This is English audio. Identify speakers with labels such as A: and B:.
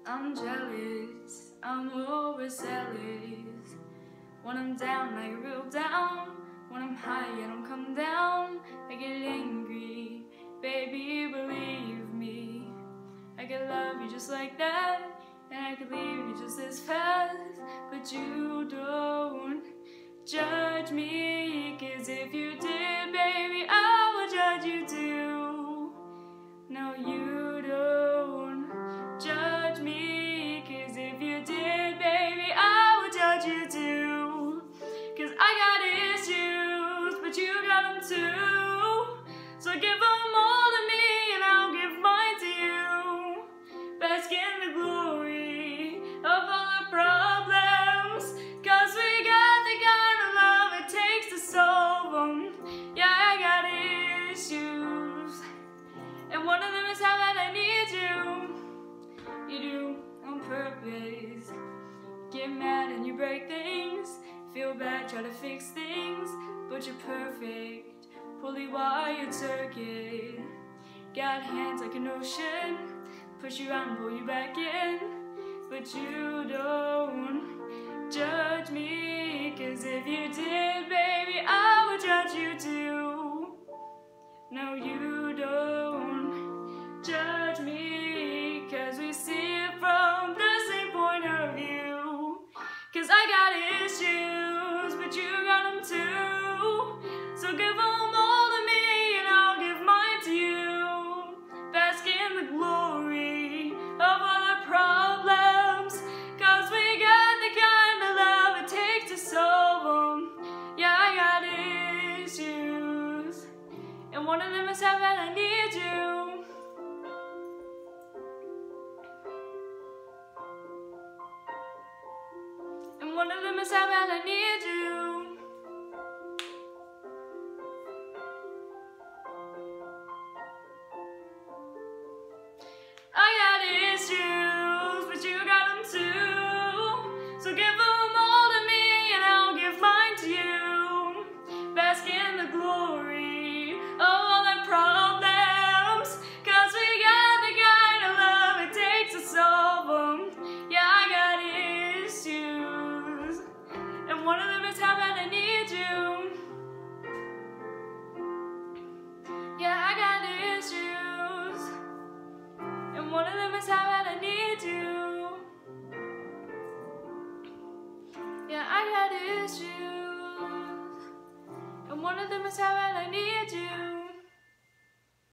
A: I'm jealous, I'm overzealous. When I'm down, I get real down. When I'm high, I don't come down. I get angry, baby, believe me. I could love you just like that, and I could leave you just as fast. But you don't judge me, 'cause if you did, baby, I would judge you too. No, you don't judge me, 'cause if you did, baby, I would judge you too. 'Cause I got issues, but you got them too. So give them all to me and I'll give mine to you. Bask in the glory of all our problems, 'cause we got the kind of love it takes to solve them. Yeah, I got issues, and one of them is how bad I need you. You do on purpose. Get mad and you break things. Feel bad, try to fix things, but you're perfect. Fully wired circuit. Got hands like an ocean. Push you out and pull you back in. But you don't judge me, 'cause if you did, baby, I would judge you too. No, you don't judge me, 'cause we see it from the same point of view. 'Cause I got issues, but you got them too. So give them all to me and I'll give mine to you. Bask in the glory of all our problems, 'cause we got the kind of love it takes to solve them. Yeah, I got issues, and one of them is how bad I need you. And one of them is how bad I need you. I got issues, but you got them too. So give them all to me and I'll give mine to you. Bask in the glory of all our problems, 'cause we got the kind of love it takes to solve them. Yeah, I got issues, and one of them is how bad I need you. Yeah, I got issues, and one of them is how bad I need you. Yeah, I got issues, and one of them is how bad I need you.